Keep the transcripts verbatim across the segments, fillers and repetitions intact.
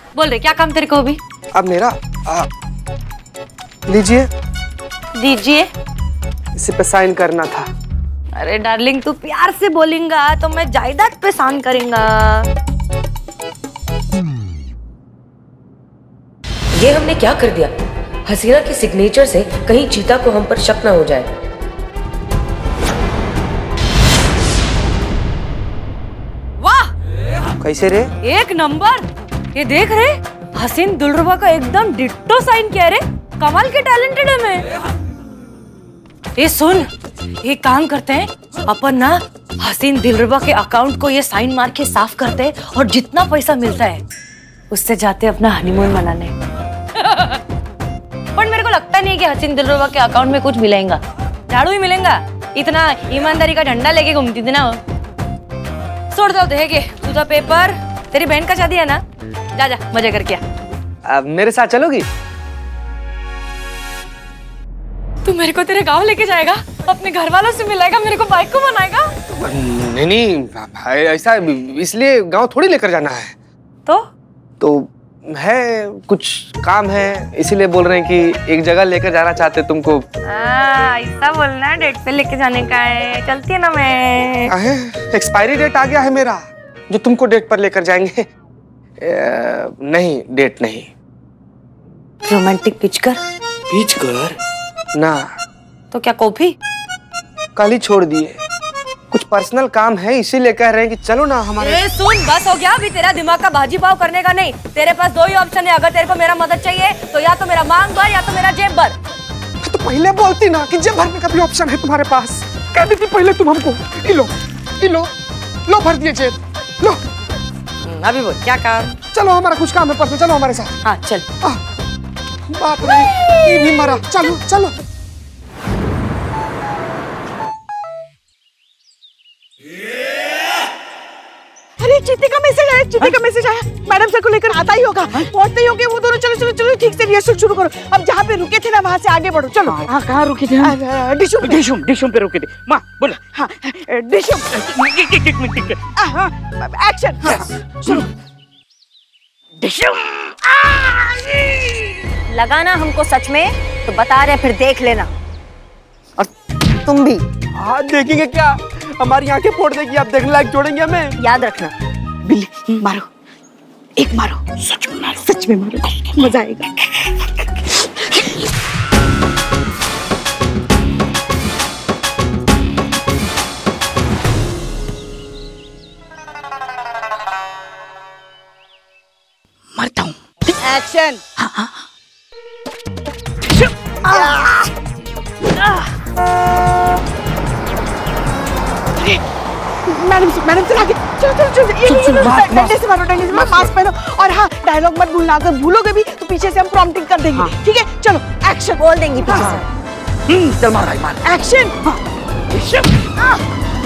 बोल रहे क्या काम तेरे को अभी? अब मेरा आ, लीजिए दीजिए, इसी पे साइन करना था। अरे डार्लिंग तू प्यार से बोलेगा तो मैं जायदाद पे साइन करेंगा। ये हमने क्या कर दिया? हसीना के सिग्नेचर से कहीं चीता को हम पर शक न हो जाए। कैसे रे? एक नंबर। ये देख रहे हसीन दिलरुबा का एकदम डिट्टो साइन किया रे। कमाल के टैलेंटेड है मैं। ये सुन, ये काम करते हैं अपन ना, हसीन दिलरुबा के अकाउंट को ये साइन मार के साफ करते हैं और जितना पैसा मिलता है उससे जाते अपना हनीमून मनाने। पर मेरे को लगता नहीं है कि हसीन दिलरुबा के अकाउंट में कुछ मिलेगा। झाड़ू ही मिलेगा। इतना ईमानदारी का झंडा लेके घूमती थी ना। छोड़ दो देखे तुझा पेपर। तेरी बहन का शादी है ना, जा जा मजे करके आ। मेरे साथ चलोगी? तू मेरे को तेरे गांव लेके जाएगा, अपने घर वालों से मिलाएगा, मेरे को बाइक को बनाएगा? नहीं नहीं भाई, ऐसा इसलिए गांव थोड़ी लेकर जाना है। तो तो है कुछ काम है, इसीलिए बोल रहे हैं कि एक जगह लेकर जाना चाहते तुमको। ऐसा बोलना डेट पे लेके जाने का है। चलती है ना मैं। आहे, एक्सपायरी डेट आ गया है मेरा, जो तुमको डेट पर लेकर जाएंगे। ए, नहीं डेट नहीं। रोमांटिक पिच कर। पिच कर ना। तो क्या कॉफी? कल ही छोड़ दिए, कुछ पर्सनल काम है इसीलिए कह रहे हैं कि चलो ना हमारे। ए, सुन बस हो गया अभी तेरा दिमाग का भाजी पाव करने का नहीं। तेरे पास दो ही ऑप्शन है, अगर तेरे को मेरा मदद चाहिए तो या तो मेरा मांग भर या तो मेरा जेब भर। तो पहले बोलती ना कि जेब भरने का भी ऑप्शन है तुम्हारे पास। कह देती पहले तुम हमको। लो लो लो भर दिए जेब लो। अभी बोल क्या काम? चलो हमारा कुछ काम है पर्सनल, चलो हमारे साथ। हाँ चल। आ, बाप रे ये भी मरा। चलो चलो। अरे चीते का मैसेज आया, चीते का मैसेज आया। मैडम सर को लेकर आता ही होगा, पहुंचते ही होंगे वो दोनों। चलो चलो चलो ठीक से रिहर्सल शुरू करो। अब जहाँ पे रुके थे ना वहाँ से आगे बढ़ो। चलो। हाँ कहाँ रुके थे? डिशुम डिशुम डिशुम पे रुके थे। माँ बोलो। हाँ डिशुम। हाँ एक्शन शुरू। डिशुम। लगाना हमको सच में तो बता रहे, फिर देख लेना। और तुम भी। हाँ देखेंगे क्या? हमारी आंखें फोड़ देगी, आप देखने लायक छोड़ेंगे हमें। याद रखना। बिल्ली मारो, एक मारो। सच में मारो, सच में मारो, मजा आएगा। मरता हूँ। एक्शन। हाँ हाँ। मैडम से मैडम से आगे चलो चलो चलो। ये ये डंडे से मारो, डंडे से मारो, मास्क पहनो। और हाँ डायलॉग मत भूलना, अगर भूलोगे भी तो पीछे से हम प्रॉम्प्टिंग कर देंगे। हाँ। ठीक है चलो एक्शन बोल देंगे पीछे हाँ। से। हम्म चल मार भाई मार। एक्शन। हाँ।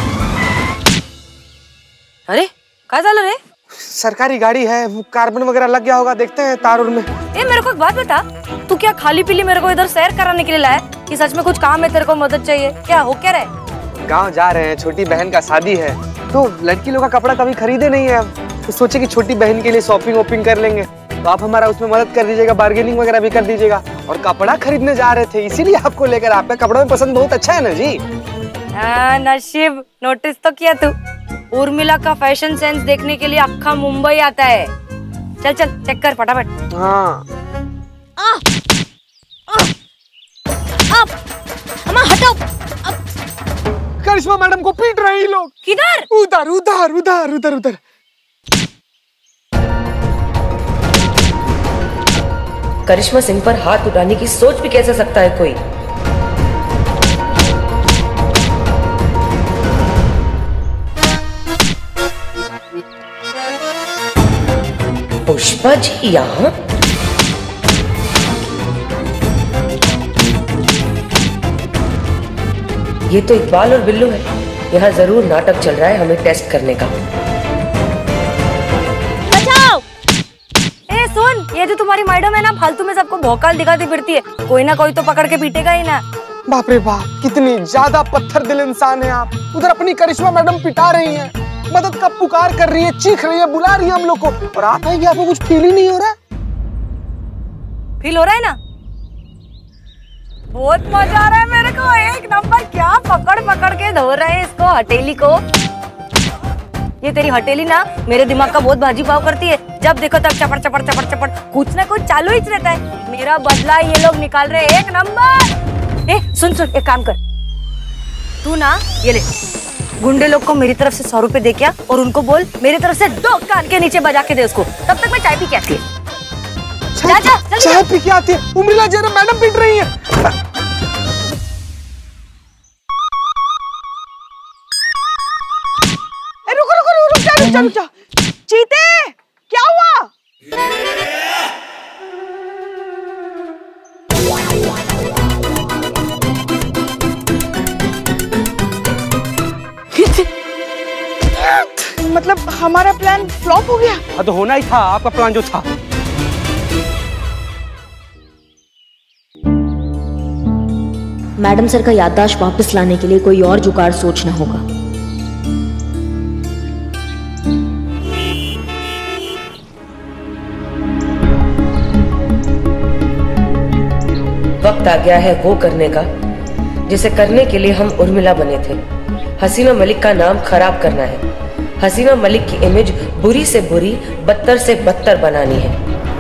अरे क्या झालं रे? सरकारी गाड़ी है, कार्बन वगैरह लग गया होगा, देखते हैं तार में। ए मेरे को एक बात बता, तू क्या खाली पीली मेरे को इधर सैर कराने के लिए लाया कि सच में कुछ काम है तेरे को, मदद चाहिए? क्या हो क्या रहा है? गांव जा रहे हैं, छोटी बहन का शादी है, तो लड़की लोग का कपड़ा कभी खरीदे नहीं है, तो सोचे कि छोटी बहन के लिए शॉपिंग वॉपिंग कर लेंगे। तो आप हमारा उसमें मदद कर दीजिएगा, बार्गेनिंग वगैरह भी कर दीजिएगा। और कपड़ा खरीदने जा रहे थे इसीलिए आपको लेकर। आपका कपड़ा में पसंद बहुत अच्छा है ना जी। हाँ नसीब, नोटिस तो किया तू। उर्मिला का फैशन सेंस देखने के लिए अक्खा मुंबई आता है। चल चल चेक कर फटाफट। हाँ हटाओ। करिश्मा मैडम को पीट रहे हैं लोग। किधर? उधर उधर उधर उधर उधर। करिश्मा सिंह पर हाथ उठाने की सोच भी कैसे सकता है कोई? पुष्पा जी यहाँ? ये तो इकबाल और बिल्लू है। यहाँ जरूर नाटक चल रहा है हमें टेस्ट करने का। बचाओ! ए सुन, ये जो तुम्हारी मैडम है ना, फालतू में सबको भौकाल दिखाती फिरती है। कोई ना कोई तो पकड़ के पीटेगा ही ना। बाप रे बाप, कितनी ज्यादा पत्थर दिल इंसान है आप। उधर अपनी करिश्मा मैडम पिटा रही हैं, मदद का पुकार कर रही है, चीख रही है, बुला रही है हम लोग को, और आप है कि आपको कुछ फील ही नहीं हो रहा है? फील हो रहा है ना? बहुत मजा आ रहा है मेरे को, एक नंबर। क्या पकड़ पकड़ के धो रहे हैं इसको, हटेली को। ये तेरी हटेली ना मेरे दिमाग का बहुत भाजी पाव करती है। जब देखो तब चपड़ चपड़ चपड़ चपड़ कुछ ना कुछ चालू ही रहता है। मेरा बदला ये लोग निकाल रहे हैं, एक नंबर। ए सुन सुन, एक काम कर तू ना, ये ले गुंडे लोग को मेरी तरफ से सौ रुपए दे क्या, और उनको बोल मेरी तरफ से दो कान के नीचे बजा के दे उसको। तब तक मैं चाय पी के आती है। जा, जा, चाय पी के आती है? उर्मिला जी मैडम पीट रही है। रुको रुको रुको, रुक जा रुक जा रुक जा। चीते, क्या हुआ? मतलब हमारा प्लान फ्लॉप हो गया? हाँ तो होना ही था, आपका प्लान जो था। मैडम सर का याददाश्त वापस लाने के लिए कोई और जुगाड़ सोचना होगा। वक्त आ गया है वो करने का जिसे करने के लिए हम उर्मिला बने थे। हसीना मलिक का नाम खराब करना है। हसीना मलिक की इमेज बुरी से बुरी, बदतर से बदतर बनानी है।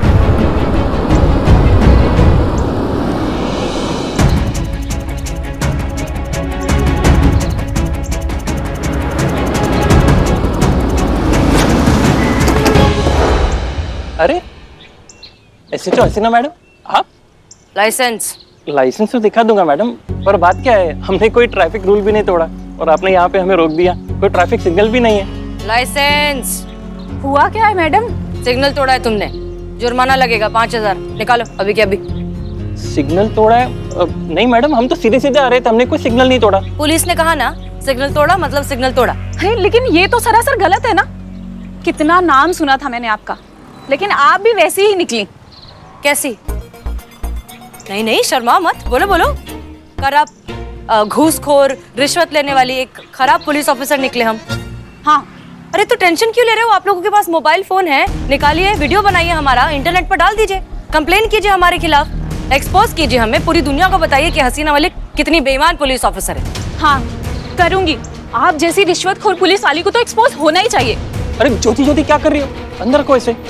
अरे S H O Haseena madam, आप? लाइसेंस लाइसेंस तो दिखा दूंगा मैडम, पर बात क्या है, हमने कोई ट्रैफिक रूल भी नहीं तोड़ा और आपने यहाँ पे हमें रोक दिया। कोई ट्रैफिक सिग्नल भी नहीं है। लाइसेंस हुआ क्या है मैडम? सिग्नल तोड़ा है तुमने, जुर्माना लगेगा पाँच हजार। निकालो अभी के अभी। सिग्नल तोड़ा है? नहीं मैडम, हम तो सीधे सीधे आ रहे थे, हमने कोई सिग्नल नहीं तोड़ा। पुलिस ने कहा ना सिग्नल तोड़ा मतलब सिग्नल तोड़ा। अरे लेकिन ये तो सरासर गलत है ना। कितना नाम सुना था मैंने आपका, लेकिन आप भी वैसी ही निकली। कैसी? नहीं नहीं शर्मा मत, बोलो बोलो। करप्ट, घूसखोर, रिश्वत लेने वाली एक खराब पुलिस ऑफिसर निकले हम। हाँ। अरे तो टेंशन क्यों ले रहे हो? आप लोगों के पास मोबाइल फोन है, निकालिए, वीडियो बनाइए, हमारा इंटरनेट पर डाल दीजिए, कंप्लेन कीजिए हमारे खिलाफ, एक्सपोज कीजिए हमें, पूरी दुनिया को बताइए कि हसीना मलिक कितनी बेईमान पुलिस ऑफिसर है। हाँ करूंगी। आप जैसी रिश्वतखोर पुलिस वाली को तो एक्सपोज होना ही चाहिए। अरे ज्योति ज्योति क्या कर रही हो? अंदर को ऐसे।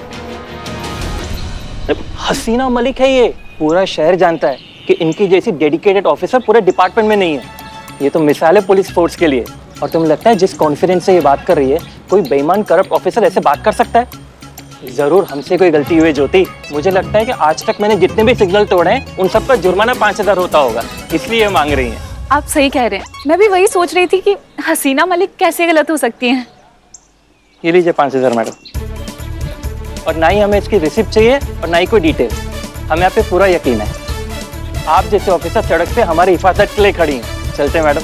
हसीना मलिक है ये, पूरा शहर जानता है कि इनकी जैसी डेडिकेटेड ऑफिसर पूरे डिपार्टमेंट में नहीं है। ये तो मिसाल है पुलिस फोर्स के लिए। और तुम्हें लगता है जिस कॉन्फिडेंस से ये बात कर रही है, कोई बेईमान करप्ट ऑफिसर ऐसे बात कर सकता है? जरूर हमसे कोई गलती हुई ज्योति। मुझे लगता है कि आज तक मैंने जितने भी सिग्नल तोड़े हैं उन सब का जुर्माना पाँच हजार होता होगा, इसलिए मांग रही हैं। आप सही कह रहे हैं, मैं भी वही सोच रही थी कि हसीना मलिक कैसे गलत हो सकती हैं। ये लीजिए पाँच हजार मैडम। और ना ही हमें इसकी रिसिप्ट चाहिए और ना ही कोई डिटेल। हमें आप पे पूरा यकीन है। आप जैसे ऑफिसर सड़क पे हमारी हिफाजत के लिए खड़ी हैं। चलते हैं मैडम।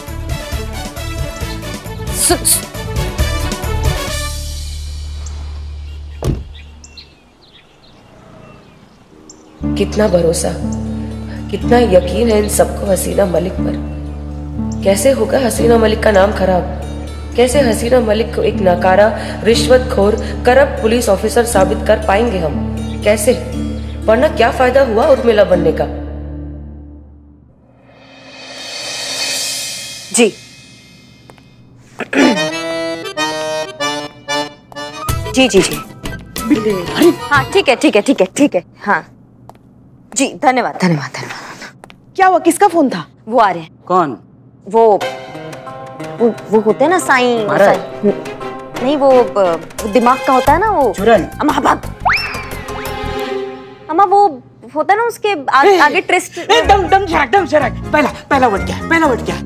कितना भरोसा, कितना यकीन है इन सबको हसीना मलिक पर। कैसे होगा हसीना मलिक का नाम खराब? कैसे हसीना मलिक को एक नकारा, रिश्वतखोर, करप्ट पुलिस ऑफिसर साबित कर पाएंगे हम? कैसे? वरना क्या फायदा हुआ उर्मिला बनने का? जी जी जी जी हाँ ठीक है ठीक है ठीक है ठीक है हाँ जी, धन्यवाद धन्यवाद धन्यवाद। क्या हुआ? किसका फोन था? वो आ रहे हैं। कौन? वो वो, वो होते हैं ना साईं, साईं नहीं वो, वो दिमाग का होता है ना वो चुरन। अम्मा भाग, अम्मा वो होता है ना उसके आ, ए, आगे ट्विस्ट। दम दम झरक दम झरक। पहला पहला वर्ड क्या? पहला वर्ड क्या?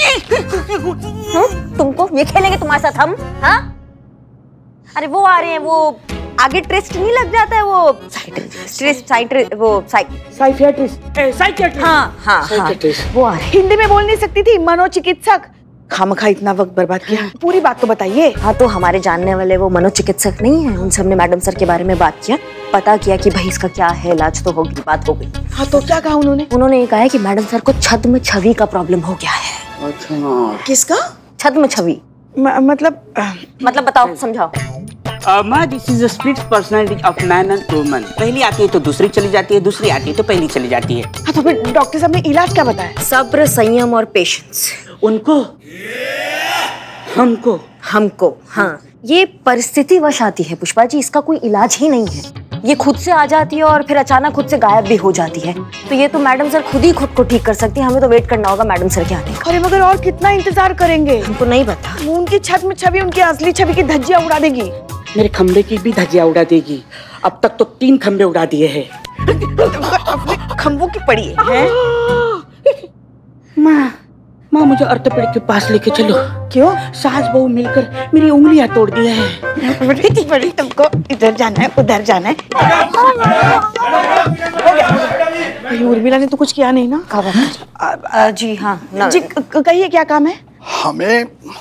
तुमको ये खेलेंगे तुम्हारे साथ हम? हाँ अरे वो आ रहे हैं, वो आगे ट्विस्ट नहीं लग जाता है वो ट्विस्ट साइड वो साइकियाट्रिस्ट साइकियाट्रिस्ट हाँ हाँ हाँ वो आ रहे हैं। हिंदी में बोल नहीं सकती थी? मनोचिकित्सक। खामखा इतना वक्त बर्बाद किया, पूरी बात तो बताइए। हाँ तो हमारे जानने वाले वो मनोचिकित्सक नहीं है, उनसे हमने मैडम सर के बारे में बात किया, पता किया कि भाई इसका क्या है, इलाज तो होगी, बात हो गई। हाँ तो क्या कहा उन्होंने? उन्होंने ये कहा है कि मैडम सर को छद्म छवि का प्रॉब्लम हो गया है। अच्छा, किसका? छद्म छवि मतलब मतलब बताओ, समझाओ। माँ, this is the split personality of man and woman. पहली आती है तो दूसरी चली जाती है, दूसरी आती है तो पहली चली जाती है। हाँ तो फिर डॉक्टर साहब ने इलाज क्या बताया? सब्र, संयम और पेशेंस। उनको, हमको हमको हाँ, ये परिस्थिति वश आती है पुष्पा जी, इसका कोई इलाज ही नहीं है। ये खुद से आ जाती है और फिर अचानक खुद से गायब भी हो जाती है। तो ये तो मैडम सर खुद ही खुद को ठीक कर सकती है, हमें तो वेट करना होगा मैडम सर के आने का। अरे मगर और कितना इंतजार करेंगे? हमको नहीं पता। उनकी छत में छवि उनकी असली छवि की धज्जियां उड़ा देगी। मेरे खंबे की भी धज्जियां उड़ा देगी। अब तक तो तीन खंबे उड़ा दिए हैं। अपने खंबों की पड़ी है। माँ, माँ मुझे ऑर्थोपेडिक के पास लेके चलो। क्यों? सास बहू मिलकर मेरी उंगलियां तोड़ दी है। बड़ी बड़ी तुमको इधर जाना है, उधर जाना है। उर्मिला ने तो कुछ किया नहीं ना? आ, आ, जी हाँ ना। जी कहिए क्या काम है? हमें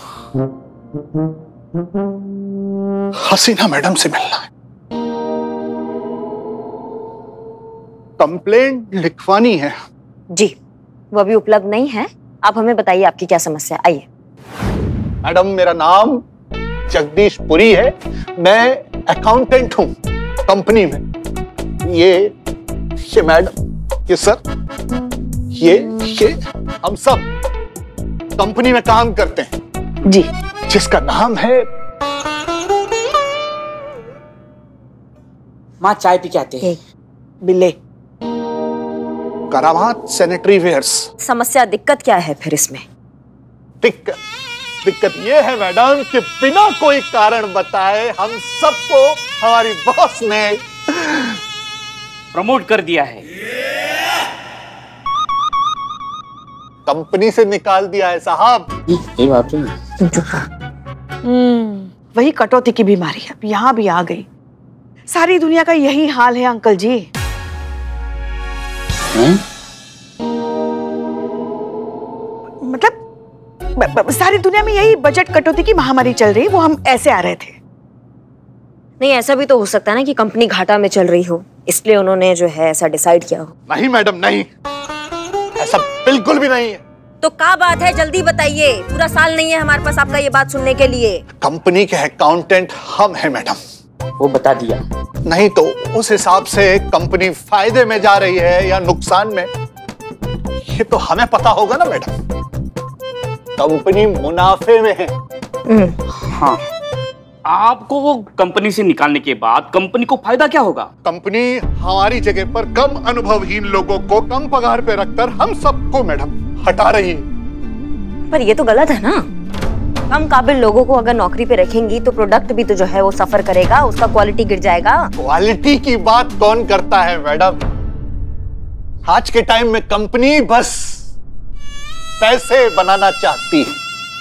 हसीना मैडम से मिलना है, कंप्लेंट लिखवानी है। जी वो अभी उपलब्ध नहीं है, आप हमें बताइए आपकी क्या समस्या। आइए। मैडम मेरा नाम जगदीश पुरी है, मैं अकाउंटेंट हूं कंपनी में। ये ये मैडम, ये सर, ये ये हम सब कंपनी में काम करते हैं जी, जिसका नाम है। माँ चाय पी के आते हैं। बिल्ले करामात सैनिटरी वेयर्स। समस्या, दिक्कत क्या है फिर इसमें? दिक्कत दिक्कत ये है मैडम कि बिना कोई कारण बताए हम सबको हमारी बॉस ने प्रमोट कर दिया है, कंपनी से निकाल दिया है साहब। ये बात है। हम्म, वही कटौती की बीमारी अब यहाँ भी आ गई। सारी दुनिया का यही हाल है अंकल जी। हैं? मतलब ब, ब, सारी दुनिया में यही बजट कटौती की महामारी चल रही, वो हम ऐसे आ रहे थे। नहीं, ऐसा भी तो हो सकता है ना कि कंपनी घाटा में चल रही हो, इसलिए उन्होंने जो है ऐसा डिसाइड किया हो। नहीं मैडम नहीं, ऐसा बिल्कुल भी नहीं है। तो क्या बात है, जल्दी बताइए, पूरा साल नहीं है हमारे पास आपका ये बात सुनने के लिए। कंपनी के अकाउंटेंट हम हैं मैडम। वो बता दिया। नहीं तो उस हिसाब से कंपनी फायदे में जा रही है या नुकसान में, ये तो हमें पता होगा ना मैडम। कंपनी मुनाफे में है। हाँ, आपको वो कंपनी से निकालने के बाद कंपनी को फायदा क्या होगा? कंपनी हमारी जगह पर कम अनुभवहीन लोगों को कम पगार पे रखकर हम सबको मैडम हटा रही है। पर ये तो गलत है ना। कम काबिल लोगों को अगर नौकरी पे रखेंगी तो प्रोडक्ट भी तो जो है वो सफर करेगा, उसका क्वालिटी गिर जाएगा। क्वालिटी की बात कौन करता है मैडम? आज के टाइम में कंपनी बस पैसे बनाना चाहती है।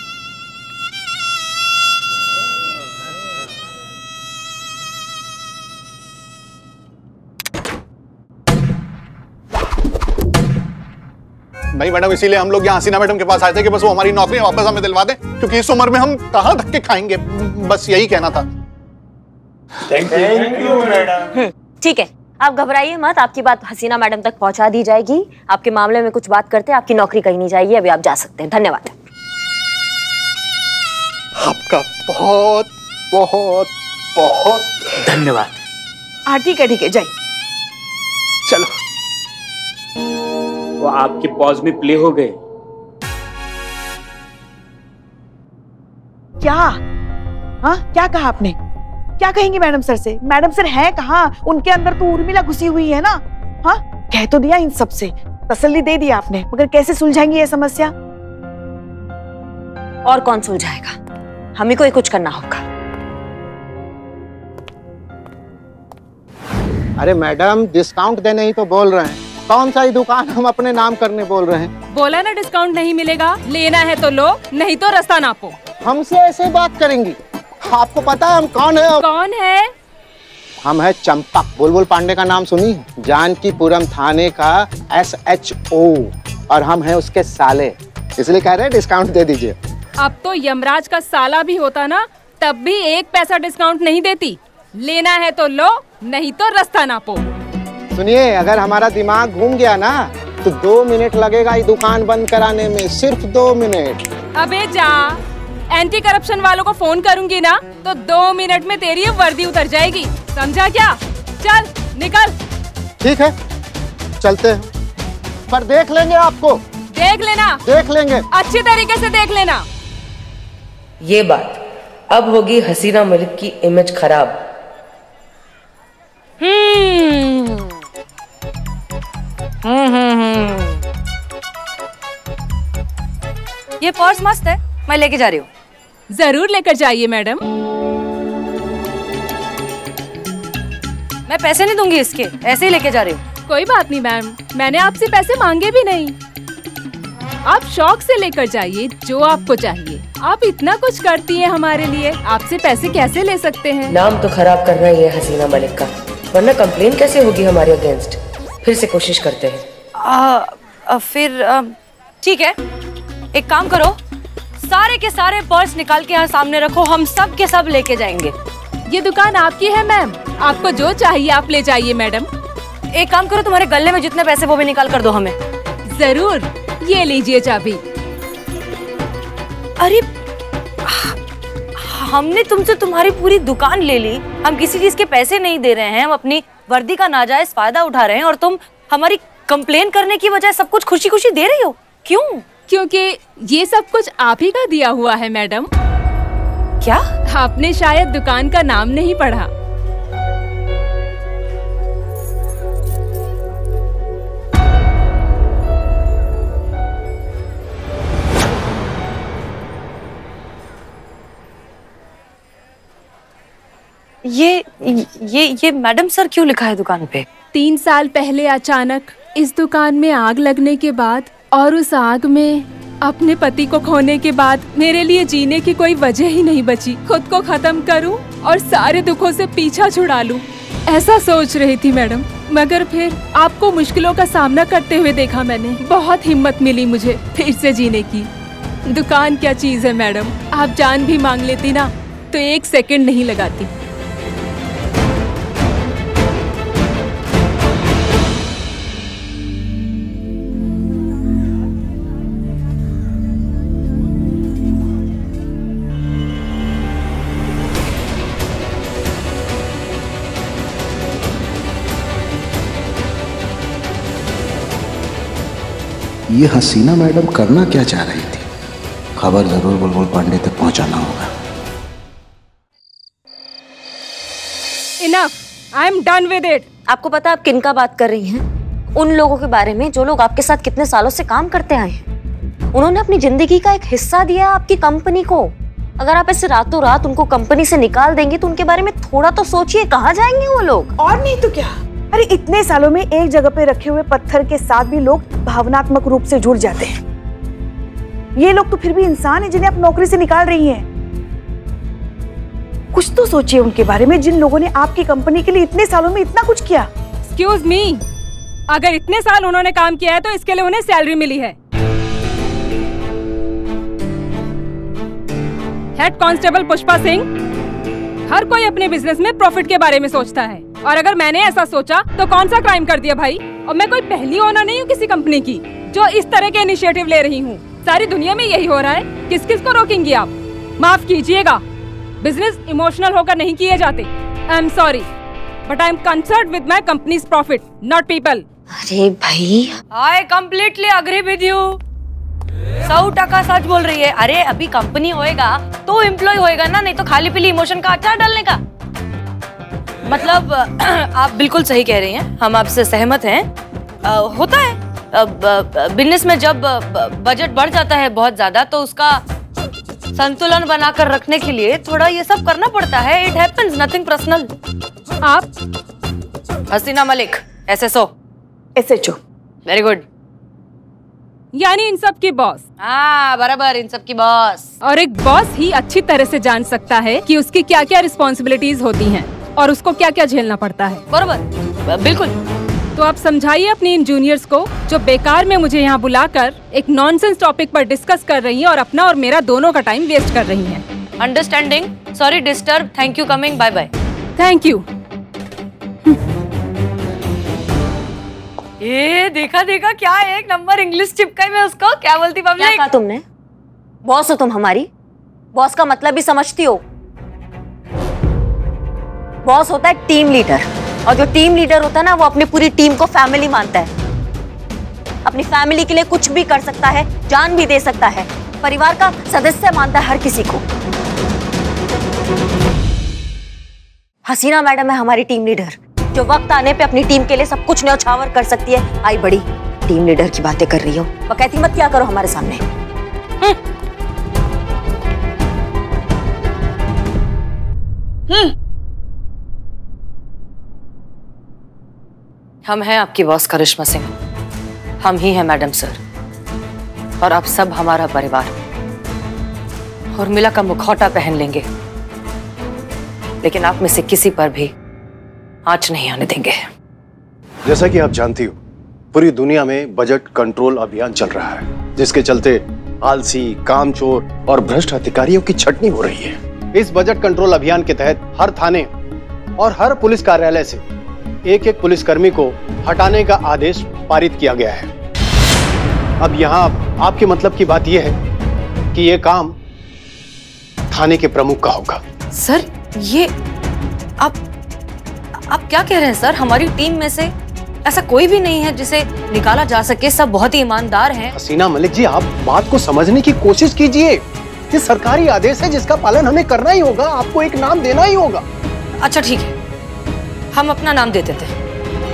नहीं मैडम, इसीलिए हम लोग यहाँ हसीना मैडम के पास आए थे कि बस वो हमारी नौकरी वापस हमें दिलवा दें, क्योंकि इस उम्र में हम कहाँ धक्के खाएंगे। बस यही कहना था। Thank you madam. ठीक है, आप घबराइए मत, आपकी बात हसीना मैडम तक पहुंचा दी जाएगी। आपके मामले में कुछ बात करते हैं, आपकी नौकरी कहीं नहीं जाएगी, अभी आप जा सकते हैं। धन्यवाद। आपका बहुत बहुत बहुत धन्यवाद। हाँ ठीक है ठीक है, जाइए। चलो। वो आपके पॉज में प्ले हो गए। क्या? हाँ क्या कहा आपने? क्या कहेंगे मैडम सर से? मैडम सर है कहाँ? उनके अंदर तो उर्मिला घुसी हुई है ना। हाँ कह तो दिया इन सब से, तसल्ली दे दी आपने, मगर कैसे सुलझाएंगी ये समस्या? और कौन सुलझाएगा? हमें को ही कुछ करना होगा। अरे मैडम, डिस्काउंट देने ही तो बोल रहे हैं, कौन सा ही दुकान हम अपने नाम करने बोल रहे हैं। बोला ना डिस्काउंट नहीं मिलेगा, लेना है तो लो, नहीं तो रास्ता नापो। हमसे ऐसे बात करेंगी? आपको पता है हम कौन है? कौन है? हम है चंपक। बुलबुल पांडे का नाम सुनी? जानकीपुरम थाने का एस एच ओ, और हम हैं उसके साले, इसलिए कह रहे हैं डिस्काउंट दे दीजिए। अब तो यमराज का साला भी होता ना, तब भी एक पैसा डिस्काउंट नहीं देती। लेना है तो लो, नहीं तो रास्ता नापो। सुनिए, अगर हमारा दिमाग घूम गया ना तो दो मिनट लगेगा ये दुकान बंद कराने में, सिर्फ दो मिनट। अबे जा, एंटी करप्शन वालों को फोन करूंगी ना तो दो मिनट में तेरी वर्दी उतर जाएगी, समझा क्या? चल निकल। ठीक है चलते हैं, पर देख लेंगे आपको। देख लेना, देख लेंगे, अच्छी तरीके से देख लेना। ये बात अब होगी हसीना मलिक की इमेज खराब। हम्म हम्म हम्म ये पर्स मस्त है, मैं लेके जा रही हूँ। जरूर लेकर जाइए मैडम। मैं पैसे नहीं दूंगी इसके, ऐसे ही लेके जा रही हूँ। कोई बात नहीं मैम, मैंने आपसे पैसे मांगे भी नहीं। आप शौक से लेकर जाइए जो आपको चाहिए। आप इतना कुछ करती हैं हमारे लिए, आपसे पैसे कैसे ले सकते हैं? नाम तो खराब करना ही है हसीना मलिक का, वरना कंप्लेन कैसे होगी हमारे अगेंस्ट। फिर से कोशिश करते हैं। आ, आ, फिर ठीक है, एक काम करो, सारे के सारे पर्स निकाल के यहाँ सामने रखो, हम सब के सब लेके जाएंगे। ये दुकान आपकी है मैम, आपको जो चाहिए आप ले जाइए मैडम। एक काम करो, तुम्हारे गले में जितने पैसे वो भी निकाल कर दो हमें। जरूर, ये लीजिए चाबी। अरे हमने तुमसे तुम्हारी पूरी दुकान ले ली, हम किसी चीज के पैसे नहीं दे रहे हैं, हम अपनी वर्दी का नाजायज फायदा उठा रहे हैं और तुम हमारी कंप्लेन करने की बजाय सब कुछ खुशी खुशी दे रही हो, क्यों? क्योंकि ये सब कुछ आप ही का दिया हुआ है मैडम। क्या? आपने शायद दुकान का नाम नहीं पढ़ा। ये ये ये मैडम सर क्यों लिखा है दुकान पे? तीन साल पहले अचानक इस दुकान में आग लगने के बाद और उस आग में अपने पति को खोने के बाद मेरे लिए जीने की कोई वजह ही नहीं बची। खुद को खत्म करूं और सारे दुखों से पीछा छुड़ा लूं, ऐसा सोच रही थी मैडम। मगर फिर आपको मुश्किलों का सामना करते हुए देखा मैंने, बहुत हिम्मत मिली मुझे फिर से जीने की। दुकान क्या चीज है मैडम, आप जान भी मांग लेती ना तो एक सेकंड नहीं लगाती। ये हसीना मैडम करना क्या चाह रही थी? खबर जरूर बुलबुल पांडे तक पहुंचाना होगा। Enough, I am done with it. आपको पता आप किन का बात कर रही हैं? उन लोगों के बारे में जो लोग आपके साथ कितने सालों से काम करते आए हैं। उन्होंने अपनी जिंदगी का एक हिस्सा दिया आपकी कंपनी को। अगर आप ऐसे रातों रात उनको कंपनी से निकाल देंगे तो उनके बारे में थोड़ा तो सोचिए, कहाँ जाएंगे वो लोग? और नहीं तो क्या। अरे इतने सालों में एक जगह पे रखे हुए पत्थर के साथ भी लोग भावनात्मक रूप से जुड़ जाते हैं। ये लोग तो फिर भी इंसान हैं जिन्हें आप नौकरी से निकाल रही हैं। कुछ तो सोचिए उनके बारे में, जिन लोगों ने आपकी कंपनी के लिए इतने सालों में इतना कुछ किया। एक्सक्यूज मी, अगर इतने साल उन्होंने काम किया है तो इसके लिए उन्हें सैलरी मिली है। हेड कांस्टेबल पुष्पा सिंह, हर कोई अपने बिजनेस में प्रॉफिट के बारे में सोचता है, और अगर मैंने ऐसा सोचा तो कौन सा क्राइम कर दिया भाई? और मैं कोई पहली ओनर नहीं हूँ किसी कंपनी की जो इस तरह के इनिशिएटिव ले रही हूँ। सारी दुनिया में यही हो रहा है, किस किस को रोकेंगी आप? माफ कीजिएगा, बिजनेस इमोशनल होकर नहीं किए जाते। I am sorry but I am concerned with my companies profit, not people. अरे भाई, I completely agree with you. सौ टका सच बोल रही है। अरे अभी कंपनी होएगा तो एम्प्लॉय होएगा ना, नहीं तो खाली पीली इमोशन का अचार डालने का। मतलब आप बिल्कुल सही कह रही हैं, हम आपसे सहमत हैं। आ, होता है बिजनेस में जब बजट बढ़ जाता है बहुत ज्यादा तो उसका संतुलन बनाकर रखने के लिए थोड़ा ये सब करना पड़ता है। It happens, nothing personal. आप Haseena Malik, S H O. S H O, very good. यानी इन सब की बॉस। हाँ बराबर, इन सब की बॉस। और एक बॉस ही अच्छी तरह से जान सकता है कि उसकी क्या क्या रिस्पॉन्सिबिलिटीज होती हैं और उसको क्या क्या झेलना पड़ता है। बराबर, बिल्कुल। तो आप समझाइए अपनी इन जूनियर्स को जो बेकार में मुझे यहाँ बुलाकर एक नॉनसेंस टॉपिक पर डिस्कस कर रही हैं और अपना और मेरा दोनों का टाइम वेस्ट कर रही हैं। Understanding, sorry disturb, thank you coming, bye bye. Thank you. ये देखा देखा क्या एक नंबर इंग्लिश चिपकाई मैं उसको। क्या बोलती पब्लिक? क्या कहा तुमने? बॉस हो तुम हमारी? बॉस का मतलब भी समझती हो? बॉस होता है टीम लीडर, और जो टीम लीडर होता है ना, वो अपनी पूरी टीम को फैमिली मानता है। अपनी फैमिली के लिए कुछ भी कर सकता है, जान भी दे सकता है, परिवार का सदस्य मानता है हर किसी को। हसीना मैडम है हमारी टीम लीडर, जो वक्त आने पे अपनी टीम के लिए सब कुछ न्यौछावर कर सकती है। आई बड़ी टीम लीडर की बातें कर रही हो, बकैती मत क्या करो हमारे सामने। हम्म हम हैं आपकी बॉस करिश्मा सिंह, हम ही हैं मैडम सर, और आप सब हमारा परिवार। उर्मिला का मुखौटा पहन लेंगे, लेकिन आप में से किसी पर भी आंच नहीं आने देंगे। जैसा कि आप जानती हो, पूरी दुनिया में बजट कंट्रोल अभियान चल रहा है, जिसके चलते आलसी, कामचोर और भ्रष्ट अधिकारियों की छटनी हो रही है। इस बजट कंट्रोल अभियान के तहत हर थाने और हर पुलिस कार्यालय से एक एक पुलिसकर्मी को हटाने का आदेश पारित किया गया है। अब यहाँ आपके मतलब की बात यह है कि यह काम थाने के प्रमुख का होगा। सर ये आप आप क्या कह रहे हैं सर? हमारी टीम में से ऐसा कोई भी नहीं है जिसे निकाला जा सके, सब बहुत ही ईमानदार हैं। हसीना मलिक जी, आप बात को समझने की कोशिश कीजिए। ये सरकारी आदेश है जिसका पालन हमें करना ही होगा, आपको एक नाम देना ही होगा। अच्छा ठीक है, हम अपना नाम दे देते हैं,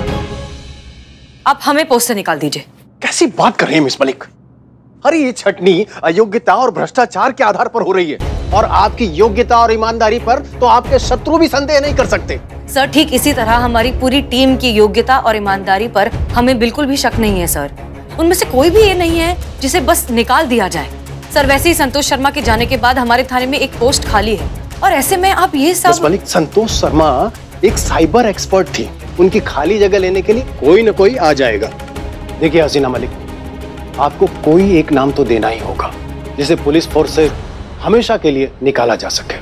आप हमें पोस्ट से निकाल दीजिए। कैसी बात कर रही है मिस मलिक? अरे ये छटनी अयोग्यता और भ्रष्टाचार के आधार पर हो रही है, और आपकी योग्यता और ईमानदारी पर तो आपके शत्रु भी संदेह नहीं कर सकते। सर ठीक इसी तरह हमारी पूरी टीम की योग्यता और ईमानदारी पर हमें बिल्कुल भी शक नहीं है सर। उनमें से कोई भी ये नहीं है जिसे बस निकाल दिया जाए। सर वैसे ही संतोष शर्मा के जाने के बाद हमारे थाने में एक पोस्ट खाली है, और ऐसे में आप ये सब। मिस मलिक, संतोष शर्मा एक साइबर एक्सपर्ट थी, उनकी खाली जगह लेने के लिए कोई न कोई आ जाएगा। देखिए हसीना मलिक, आपको कोई एक नाम तो देना ही होगा जिसे पुलिस फोर्स से हमेशा के लिए निकाला जा सके।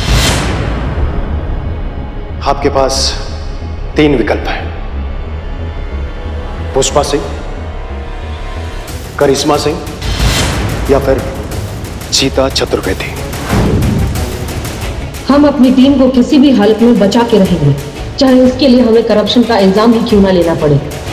आपके पास तीन विकल्प हैं, पुष्पा सिंह, करिश्मा सिंह या फिर सीता चतुर्वेदी। हम अपनी टीम को किसी भी हालत में बचा के रहेंगे, चाहे उसके लिए हमें करप्शन का इल्जाम ही क्यों ना लेना पड़े।